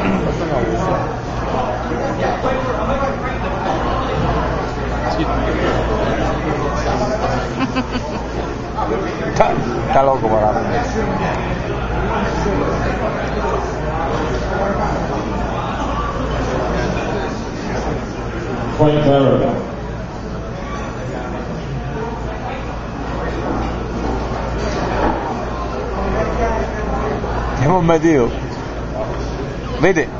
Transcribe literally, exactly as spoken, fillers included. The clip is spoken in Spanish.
está, está loco para mí. Point error. Hemos metido. Vete.